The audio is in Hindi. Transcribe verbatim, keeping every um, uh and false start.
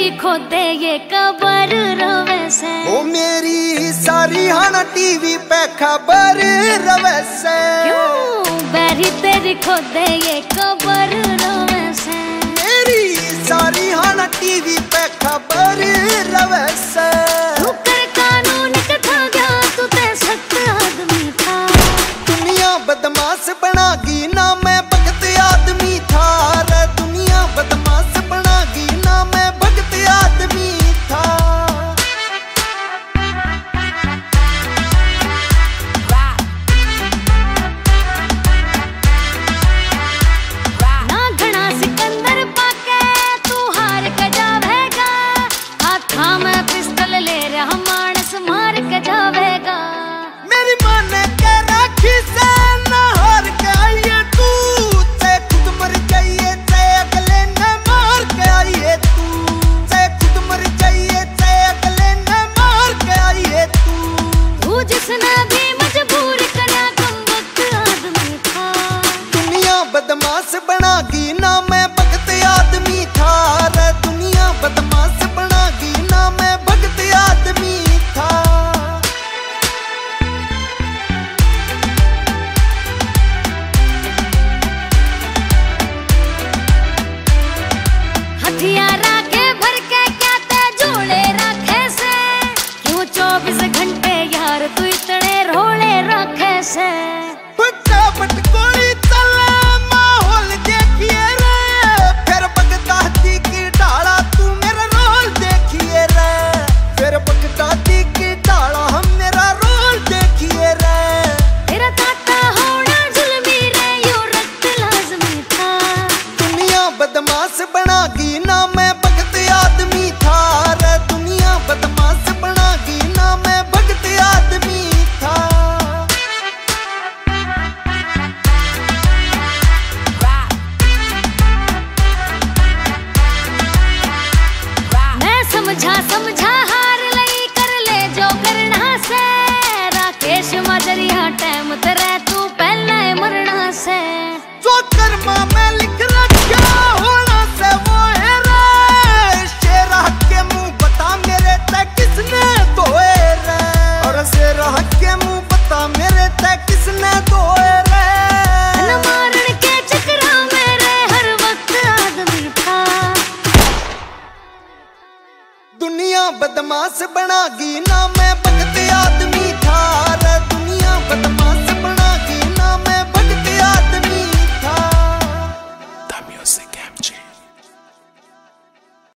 खोदे ये कबर रवे से। ओ मेरी सारी हाना टीवी पे खबर रवे से। क्यों बैरी तेरी खोदे ये कबर रवे से। मेरी सारी हाना टीवी पे खबर रवे से। तू कर कानून कथा गया तू ते सख्त आदमी था। दुनिया बदमाश बनागी ना मैं भगत आदमी था। रे दुनिया बदमाश बनागी ना मैं भगत आदमी था। ना घना सिकंदर पाके तू हार के जावेगा। हाथा में पिस्तल ले रहा मानस मार के जावेगा। मेरी माँ ने कह रखी से ना हार के आइए तू। से खुद मर जाइए से अगले ने मार के आइए तू। से खुद मर जाइए से अगले ने मार के आइए तू। तू जिसने भी मजबूर करा कम वक्त आदमी था। दुनिया बदमाश बनागी ना मैं भगत आदमी था। रे दुनिया बदमाश बनागी ना मैं भगत आदमी था। हथियार आगे भर के क्या ते जोड़े रखे से। क्यों चौबीस घंटे यार तू इतने रोले रखे से। फटाफट गोली चले माहौल देखिए रे। फिर बगदादी की डाला तू मेरा रोल देखिए रे। फिर बगदादी की डाला हम मेरा रोल देखिए रे। तेरा ताता होना जुल्मी रे यो रक्त लाजमी था। दुनिया बदमाश बनागी ना मैं भगत आदमी था। रे दुनिया बदमाश बनागी ना मैं भगत आदमी था। मैं समझा समझा हार लई कर ले जो करना से। राकेश माजरिया टाइम तेरे तू पहले मरना से। जो कर्मा में लिख रखा होना से वो है रे। शेरा के मुंह बता मेरे ते किसने धोए रे। और शेरा के मुंह बता मेरे ते किसने धोए रे। न मारन के चक्रा मेरे हर वक्त आदमी था। दुनिया बदमाश बनागी ना मैं